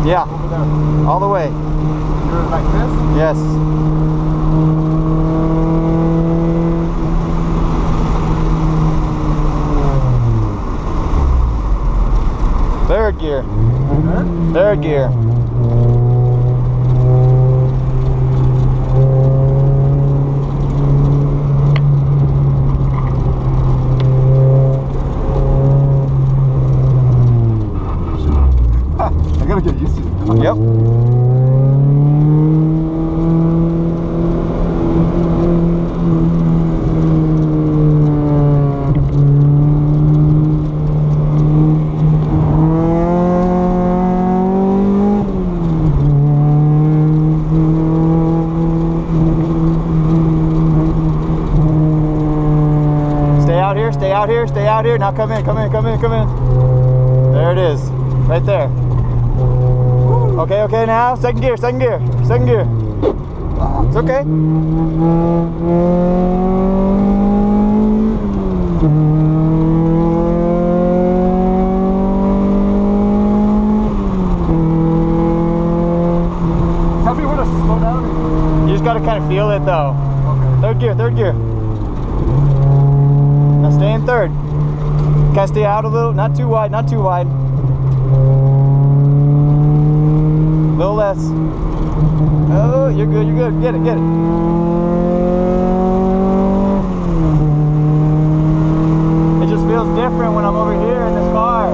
Yeah. Over there. All the way. You're like this? Yes. Third gear. Third gear. I gotta get used to it. Yep. Stay out here, stay out here, stay out here. Now come in, come in, come in, come in. There it is. Right there. Okay, okay, now second gear, second gear, second gear. It's okay. Tell me where to slow down. You just gotta kind of feel it though. Okay. Third gear, third gear. Now stay in third. Gotta stay out a little, not too wide, not too wide. A little less. Oh, you're good, you're good. Get it, get it. It just feels different when I'm over here in this car.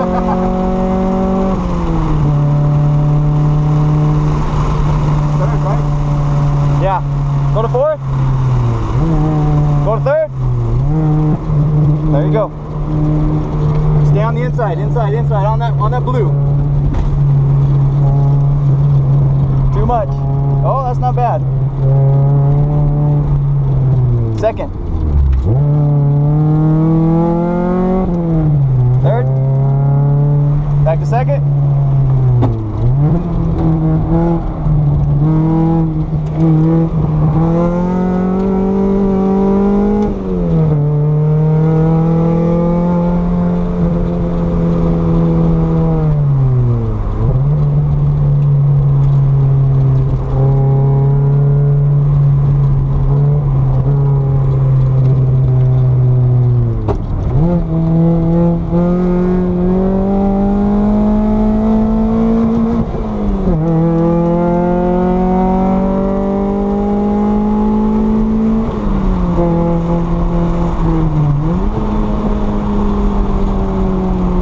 Third, right? Yeah. Go to fourth. Go to third. There you go. Stay on the inside, inside, inside, on that blue. Too much. Oh, that's not bad. Second. Third. Back to second.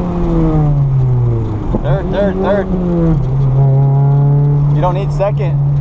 Third. You don't need second.